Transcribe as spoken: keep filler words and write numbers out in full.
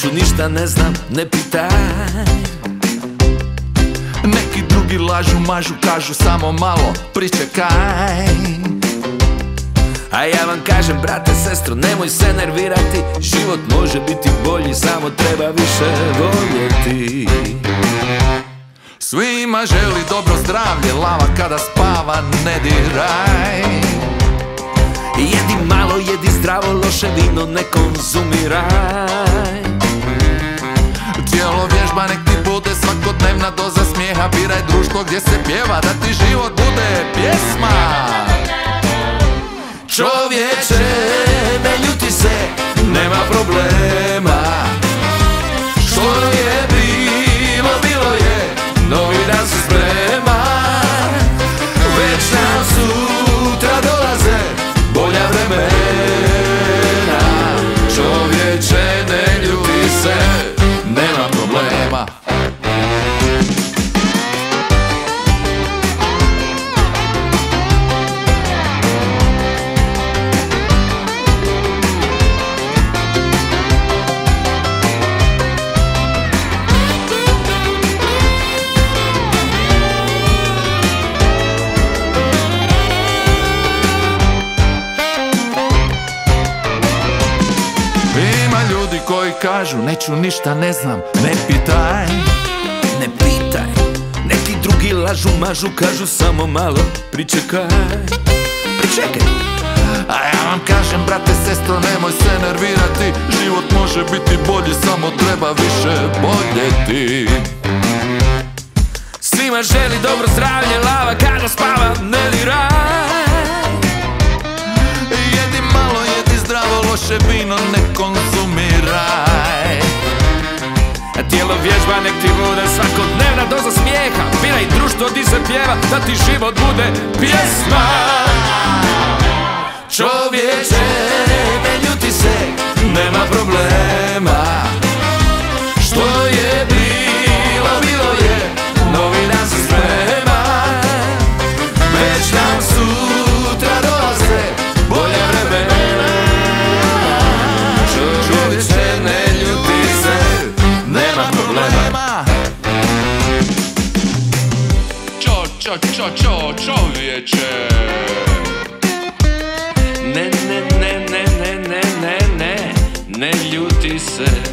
neću ništa, ne znam, ne pitaj. Neki drugi lažu, mažu, kažu samo malo pričekaj. A ja vam kažem, brate, sestro, nemoj se nervirati. Život može biti bolji, samo treba više voljeti. Svima želi dobro zdravlje, lava kada spava ne diraj. Jedi malo, jedi zdravo, loše vino ne konzumiraj. Tijelo vježba, nek ti bude svakodnevna doza smijeha. Biraj društvo gdje se pjeva, da ti život bude pjesma. Čovječe, ne ljuti se, nema problema. Što je bilo, bilo je, novi dan se sprema. Već nam sutra dolaze bolja vremena. Čovječe, ne ljuti se, nema problema. Ima ljudi koji kažu, neću ništa, ne znam, ne pitaj. ne pitaj. Neki drugi lažu, mažu, kažu samo malo pričekaj. Pričekaj. A ja vam kažem, brate, sestro, nemoj se nervirati. Život može biti bolji, samo treba više voljeti. Svima želi dobro zdravlje, lava kada spava ne diraj. Jedi malo, jedi zdravo, loše vino ne konzumiraj. Tijelo vježba, nek ti bude svakodnevna doza smijeha. Biraj društvo di se pjeva, da ti život bude pjesma. Čovječe, ne ljuti se, nema problema. Što je bilo, bilo je, novi dan se sprema. Već nam sutra dolaze bolja vremena. Čovječe, ne ljuti se, nema problema. Čo, čo, čo, čo, čovječe. Ne, ne, ne, ne, ne, ne, ne, ne, ne ljuti se.